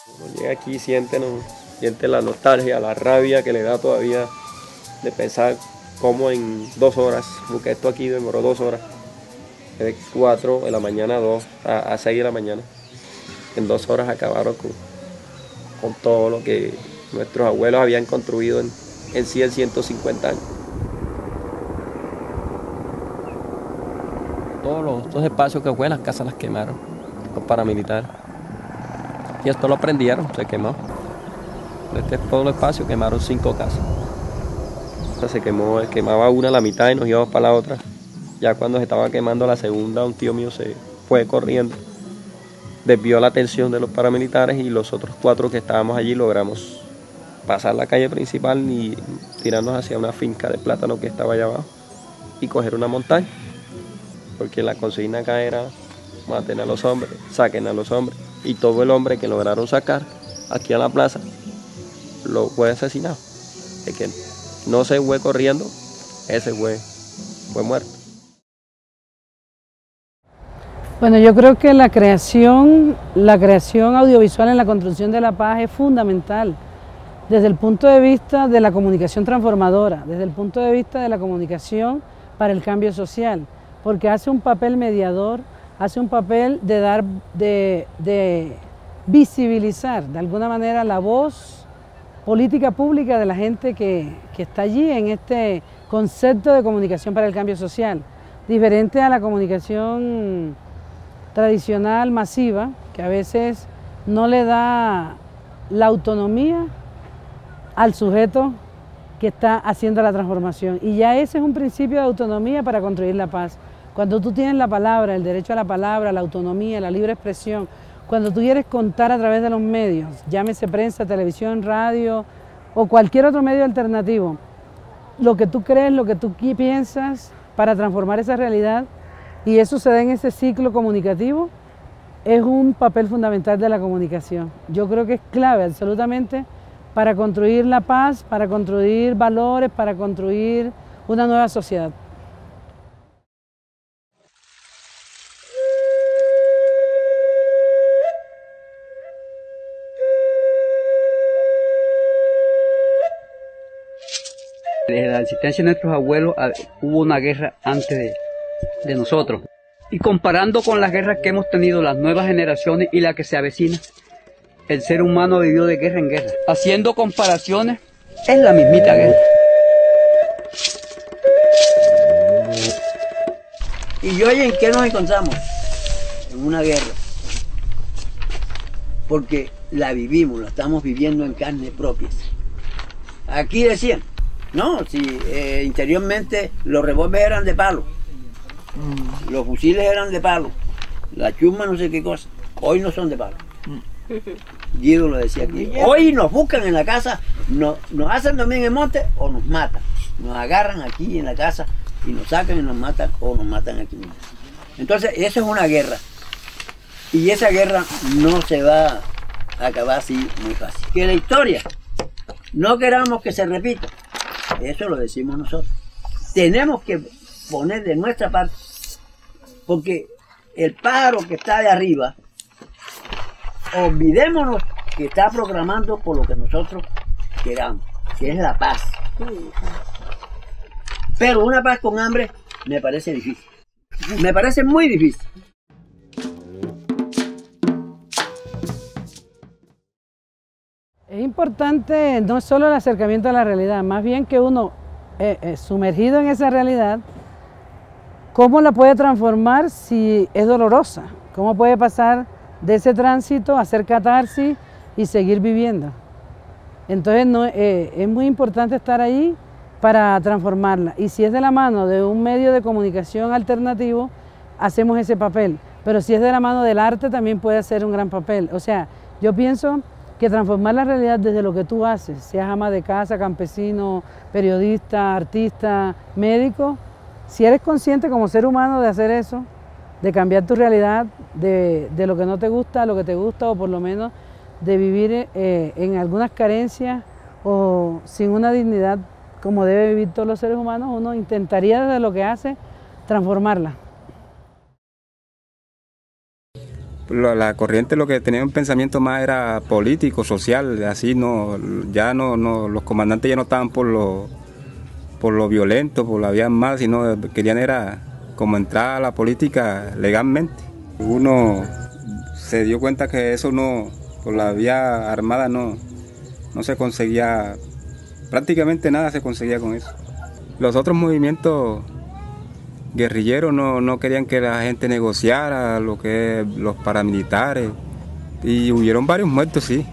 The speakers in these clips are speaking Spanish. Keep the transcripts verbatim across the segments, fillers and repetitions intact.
Uno llega aquí y siente, ¿no? Siente la nostalgia, la rabia que le da todavía de pensar cómo en dos horas, porque esto aquí demoró dos horas, de cuatro de la mañana a dos, a, a seis de la mañana, en dos horas acabaron con, con todo lo que nuestros abuelos habían construido en, en cien, ciento cincuenta años. Todos los, estos espacios que fue, las casas las quemaron, los paramilitares. Y esto lo prendieron, se quemó. Este todo el espacio quemaron cinco casas. O sea, se quemó, quemaba una a la mitad y nos íbamos para la otra. Ya cuando se estaba quemando la segunda, un tío mío se fue corriendo, desvió la atención de los paramilitares y los otros cuatro que estábamos allí logramos pasar la calle principal y tirarnos hacia una finca de plátano que estaba allá abajo y coger una montaña. Porque la consigna acá era maten a los hombres, saquen a los hombres. Y todo el hombre que lograron sacar aquí a la plaza lo fue asesinado. Es que no se fue corriendo, ese fue, fue muerto. Bueno, yo creo que la creación, la creación audiovisual en la construcción de la paz es fundamental desde el punto de vista de la comunicación transformadora, desde el punto de vista de la comunicación para el cambio social, porque hace un papel mediador, hace un papel de dar, de, de visibilizar de alguna manera la voz política pública de la gente que, que está allí en este concepto de comunicación para el cambio social, diferente a la comunicación tradicional, masiva, que a veces no le da la autonomía al sujeto que está haciendo la transformación. Y ya ese es un principio de autonomía para construir la paz. Cuando tú tienes la palabra, el derecho a la palabra, la autonomía, la libre expresión, cuando tú quieres contar a través de los medios, llámese prensa, televisión, radio o cualquier otro medio alternativo, lo que tú crees, lo que tú piensas para transformar esa realidad, y eso se da en ese ciclo comunicativo, es un papel fundamental de la comunicación. Yo creo que es clave absolutamente para construir la paz, para construir valores, para construir una nueva sociedad. Desde la existencia de nuestros abuelos hubo una guerra antes de, de nosotros. Y comparando con las guerras que hemos tenido las nuevas generaciones y la que se avecina, el ser humano vivió de guerra en guerra. Haciendo comparaciones, es la mismita guerra. ¿Y hoy en qué nos encontramos? En una guerra. Porque la vivimos, la estamos viviendo en carne propia. Aquí decían, no, si eh, interiormente los revólveres eran de palo, mm. los fusiles eran de palo, la chusma no sé qué cosa, hoy no son de palo. Mm. Guido lo decía aquí, hoy nos buscan en la casa, no, nos hacen dormir en el monte o nos matan, nos agarran aquí en la casa y nos sacan y nos matan o nos matan aquí mismo. Entonces eso es una guerra y esa guerra no se va a acabar así muy fácil. Que la historia no queramos que se repita, eso lo decimos nosotros. Tenemos que poner de nuestra parte, porque el pájaro que está de arriba, olvidémonos que está programando por lo que nosotros queramos, que es la paz. Pero una paz con hambre me parece difícil. Me parece muy difícil. Es importante no solo el acercamiento a la realidad, más bien que uno, eh, eh, sumergido en esa realidad, cómo la puede transformar si es dolorosa, cómo puede pasar de ese tránsito a hacer catarsis y seguir viviendo. Entonces no, eh, es muy importante estar ahí para transformarla, y si es de la mano de un medio de comunicación alternativo, hacemos ese papel, pero si es de la mano del arte también puede hacer un gran papel. O sea, yo pienso que transformar la realidad desde lo que tú haces, seas ama de casa, campesino, periodista, artista, médico, si eres consciente como ser humano de hacer eso, de cambiar tu realidad, de, de lo que no te gusta a lo que te gusta, o por lo menos de vivir eh, en algunas carencias o sin una dignidad como debe vivir todos los seres humanos, uno intentaría desde lo que hace transformarla. La, la corriente lo que tenía un pensamiento más era político, social, así no, ya no, no los comandantes ya no estaban por lo, por lo violento, por la vía mal, sino querían era como entrar a la política legalmente. Uno se dio cuenta que eso no, por la vía armada no, no se conseguía, prácticamente nada se conseguía con eso. Los otros movimientos guerrilleros no, no querían que la gente negociara, lo que es los paramilitares, y hubieron varios muertos, sí.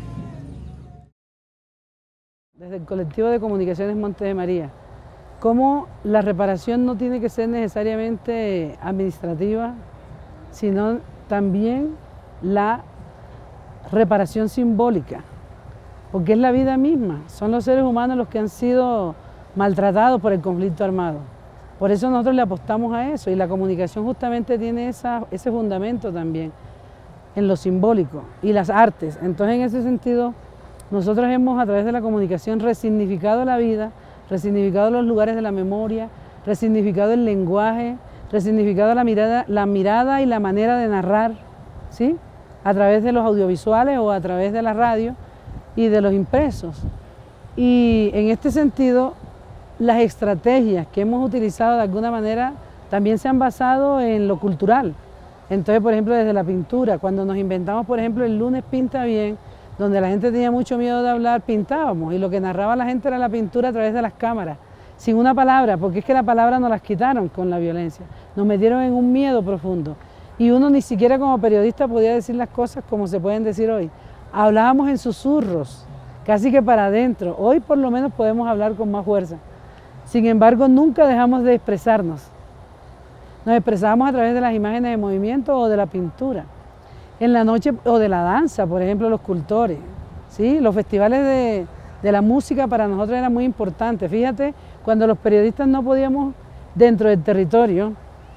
Desde el colectivo de comunicaciones Montes de María, cómo la reparación no tiene que ser necesariamente administrativa, sino también la reparación simbólica, porque es la vida misma, son los seres humanos los que han sido maltratados por el conflicto armado. Por eso nosotros le apostamos a eso, y la comunicación justamente tiene esa, ese fundamento también en lo simbólico y las artes. Entonces, en ese sentido, nosotros hemos a través de la comunicación resignificado la vida, resignificado los lugares de la memoria, resignificado el lenguaje, resignificado la mirada, la mirada y la manera de narrar, ¿sí? A través de los audiovisuales o a través de la radio y de los impresos. Y en este sentido, las estrategias que hemos utilizado de alguna manera también se han basado en lo cultural. Entonces, por ejemplo, desde la pintura, cuando nos inventamos, por ejemplo, el lunes pinta bien, donde la gente tenía mucho miedo de hablar, pintábamos, y lo que narraba la gente era la pintura a través de las cámaras, sin una palabra, porque es que la palabra nos las quitaron con la violencia, nos metieron en un miedo profundo, y uno ni siquiera como periodista podía decir las cosas como se pueden decir hoy. Hablábamos en susurros, casi que para adentro. Hoy por lo menos podemos hablar con más fuerza. Sin embargo, nunca dejamos de expresarnos. Nos expresábamos a través de las imágenes de movimiento o de la pintura. En la noche, o de la danza, por ejemplo, los cultores. ¿Sí? Los festivales de, de la música para nosotros eran muy importantes. Fíjate, cuando los periodistas no podíamos, dentro del territorio,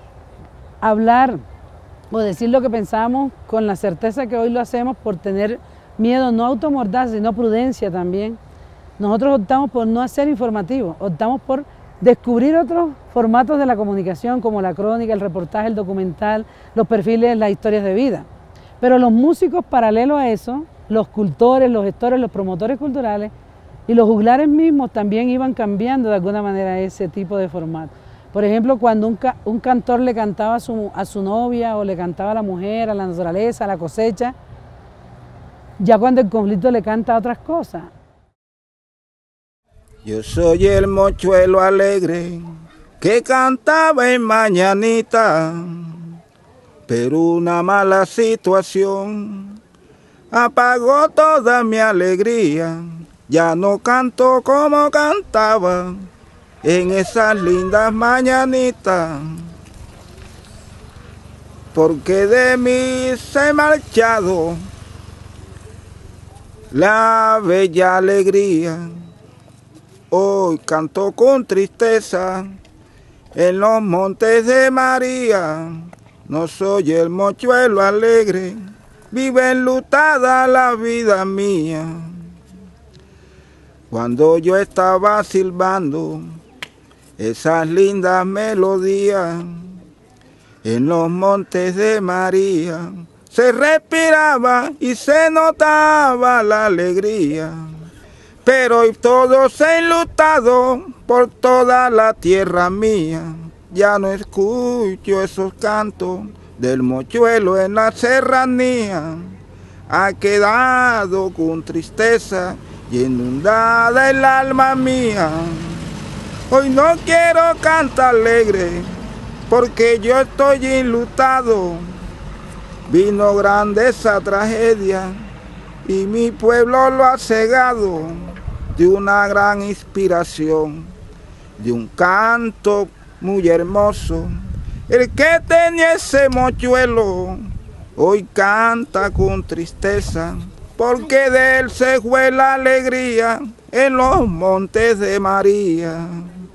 hablar o decir lo que pensábamos con la certeza que hoy lo hacemos por tener miedo, no automordaza, sino prudencia también. Nosotros optamos por no hacer informativo, optamos por descubrir otros formatos de la comunicación como la crónica, el reportaje, el documental, los perfiles, las historias de vida. Pero los músicos paralelo a eso, los cultores, los gestores, los promotores culturales y los juglares mismos también iban cambiando de alguna manera ese tipo de formato. Por ejemplo, cuando un, ca un cantor le cantaba a su, a su novia o le cantaba a la mujer, a la naturaleza, a la cosecha, ya cuando el conflicto le canta a otras cosas. Yo soy el mochuelo alegre que cantaba en mañanita, pero una mala situación apagó toda mi alegría. Ya no canto como cantaba en esas lindas mañanitas, porque de mí se ha marchado la bella alegría. Hoy canto con tristeza en los montes de María. No soy el mochuelo alegre, vive enlutada la vida mía. Cuando yo estaba silbando esas lindas melodías en los montes de María, se respiraba y se notaba la alegría. Pero hoy todo se ha enlutado por toda la tierra mía. Ya no escucho esos cantos del mochuelo en la serranía. Ha quedado con tristeza y inundada el alma mía. Hoy no quiero cantar alegre porque yo estoy enlutado. Vino grande esa tragedia y mi pueblo lo ha cegado de una gran inspiración, de un canto muy hermoso. El que tenía ese mochuelo hoy canta con tristeza, porque de él se fue la alegría en los montes de María.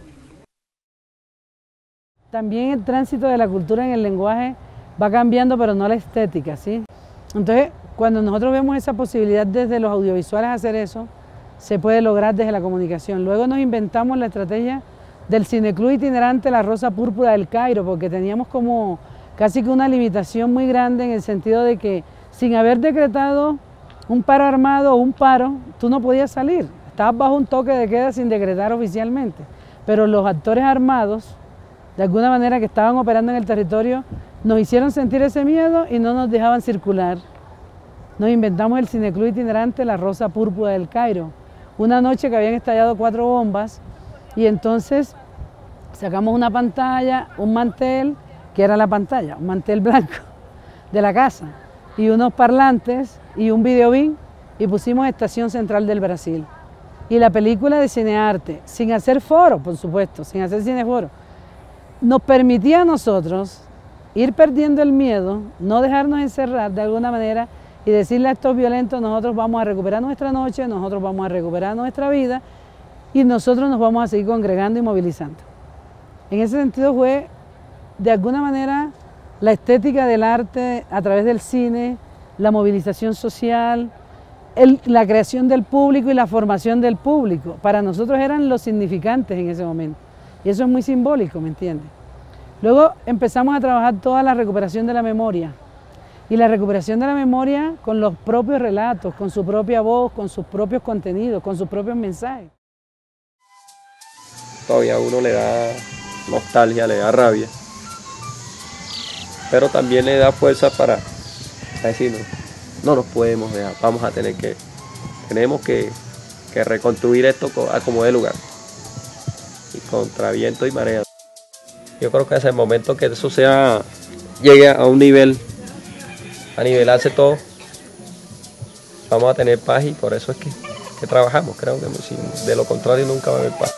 También el tránsito de la cultura en el lenguaje va cambiando, pero no la estética, ¿sí? Entonces, cuando nosotros vemos esa posibilidad desde los audiovisuales hacer eso, se puede lograr desde la comunicación. Luego nos inventamos la estrategia del cineclub itinerante La Rosa Púrpura del Cairo, porque teníamos como casi que una limitación muy grande en el sentido de que sin haber decretado un paro armado o un paro, tú no podías salir. Estabas bajo un toque de queda sin decretar oficialmente. Pero los actores armados, de alguna manera que estaban operando en el territorio, nos hicieron sentir ese miedo y no nos dejaban circular. Nos inventamos el cineclub itinerante La Rosa Púrpura del Cairo. Una noche que habían estallado cuatro bombas y entonces sacamos una pantalla, un mantel, que era la pantalla, un mantel blanco de la casa, y unos parlantes y un videobin y pusimos Estación Central del Brasil. Y la película de cinearte, sin hacer foro, por supuesto, sin hacer cineforo, nos permitía a nosotros ir perdiendo el miedo, no dejarnos encerrar de alguna manera y decirle a estos violentos, nosotros vamos a recuperar nuestra noche, nosotros vamos a recuperar nuestra vida y nosotros nos vamos a seguir congregando y movilizando. En ese sentido fue, de alguna manera, la estética del arte a través del cine, la movilización social, el, la creación del público y la formación del público. Para nosotros eran los significantes en ese momento. Y eso es muy simbólico, ¿me entiendes? Luego empezamos a trabajar toda la recuperación de la memoria. Y la recuperación de la memoria con los propios relatos, con su propia voz, con sus propios contenidos, con sus propios mensajes. Todavía a uno le da nostalgia, le da rabia. Pero también le da fuerza para decir, no, no nos podemos dejar, vamos a tener que, tenemos que, que reconstruir esto a como dé lugar. Y contra viento y marea. Yo creo que es el momento que eso sea, llegue a un nivel, a nivelarse todo, vamos a tener paz y por eso es que, que trabajamos, creo que de lo contrario nunca va a haber paz.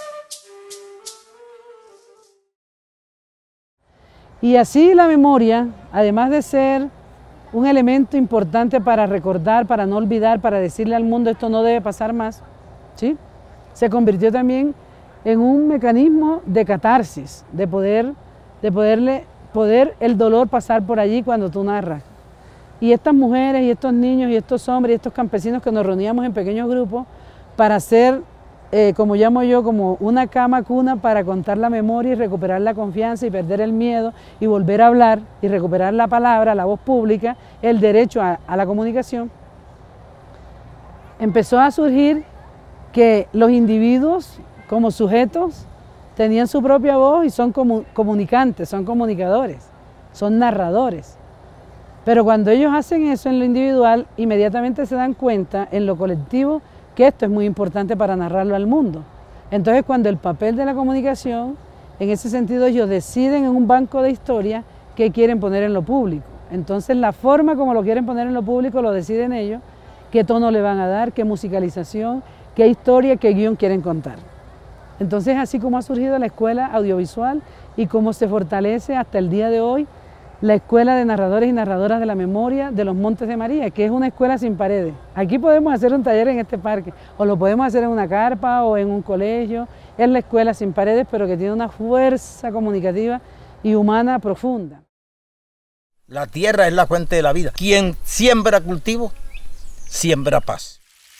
Y así la memoria, además de ser un elemento importante para recordar, para no olvidar, para decirle al mundo esto no debe pasar más, ¿sí? Se convirtió también en un mecanismo de catarsis, de poder, de poderle, poder el dolor pasar por allí cuando tú narras. Y estas mujeres y estos niños y estos hombres y estos campesinos que nos reuníamos en pequeños grupos para hacer, eh, como llamo yo, como una cama cuna para contar la memoria y recuperar la confianza y perder el miedo y volver a hablar y recuperar la palabra, la voz pública, el derecho a, a la comunicación. Empezó a surgir que los individuos como sujetos tenían su propia voz y son comunicantes, son comunicadores, son narradores. Pero cuando ellos hacen eso en lo individual, inmediatamente se dan cuenta en lo colectivo que esto es muy importante para narrarlo al mundo. Entonces, cuando el papel de la comunicación, en ese sentido ellos deciden en un banco de historia qué quieren poner en lo público. Entonces, la forma como lo quieren poner en lo público lo deciden ellos, qué tono le van a dar, qué musicalización, qué historia, qué guión quieren contar. Entonces, así como ha surgido la escuela audiovisual y cómo se fortalece hasta el día de hoy la Escuela de Narradores y Narradoras de la Memoria de los Montes de María, que es una escuela sin paredes. Aquí podemos hacer un taller en este parque, o lo podemos hacer en una carpa o en un colegio. Es la escuela sin paredes, pero que tiene una fuerza comunicativa y humana profunda. La tierra es la fuente de la vida. Quien siembra cultivo, siembra paz.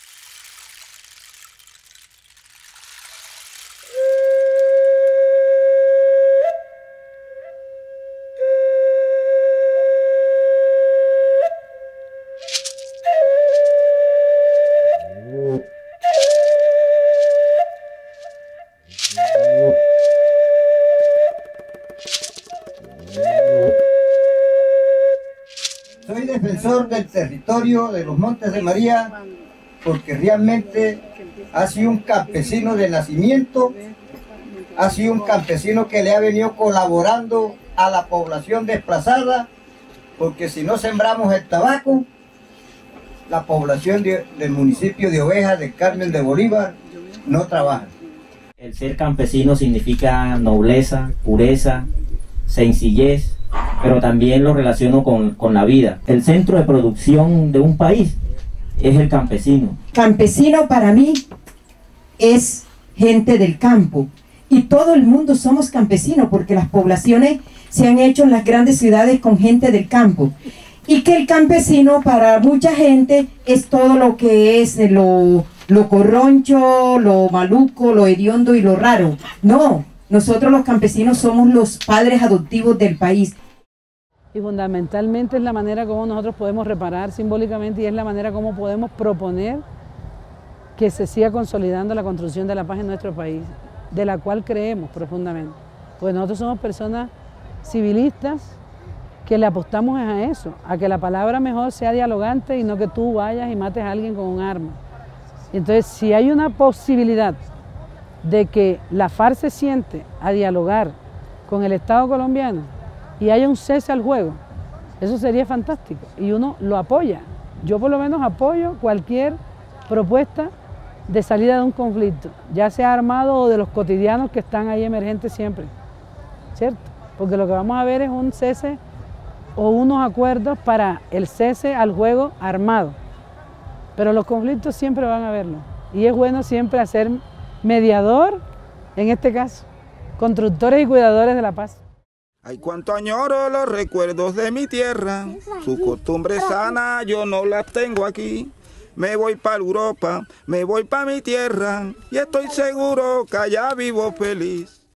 Soy defensor del territorio de los Montes de María porque realmente ha sido un campesino de nacimiento, ha sido un campesino que le ha venido colaborando a la población desplazada, porque si no sembramos el tabaco, la población de, del municipio de Ovejas, del Carmen de Bolívar, no trabaja. El ser campesino significa nobleza, pureza, sencillez, pero también lo relaciono con, con la vida. El centro de producción de un país es el campesino. Campesino para mí es gente del campo, y todo el mundo somos campesinos porque las poblaciones se han hecho en las grandes ciudades con gente del campo, y que el campesino para mucha gente es todo lo que es lo, lo corroncho, lo maluco, lo hediondo y lo raro. No, nosotros los campesinos somos los padres adoptivos del país. y fundamentalmente es la manera como nosotros podemos reparar simbólicamente y es la manera como podemos proponer que se siga consolidando la construcción de la paz en nuestro país, de la cual creemos profundamente. Pues nosotros somos personas civilistas que le apostamos a eso, a que la palabra mejor sea dialogante y no que tú vayas y mates a alguien con un arma. Y entonces, si hay una posibilidad de que la FARC se siente a dialogar con el Estado colombiano y haya un cese al juego, eso sería fantástico y uno lo apoya. Yo por lo menos apoyo cualquier propuesta de salida de un conflicto, ya sea armado o de los cotidianos que están ahí emergentes siempre, ¿cierto? Porque lo que vamos a ver es un cese o unos acuerdos para el cese al juego armado, pero los conflictos siempre van a haberlo y es bueno siempre hacer mediador, en este caso, constructores y cuidadores de la paz. Ay, cuánto añoro los recuerdos de mi tierra, sus costumbres sanas yo no las tengo aquí. Me voy para Europa, me voy para mi tierra y estoy seguro que allá vivo feliz.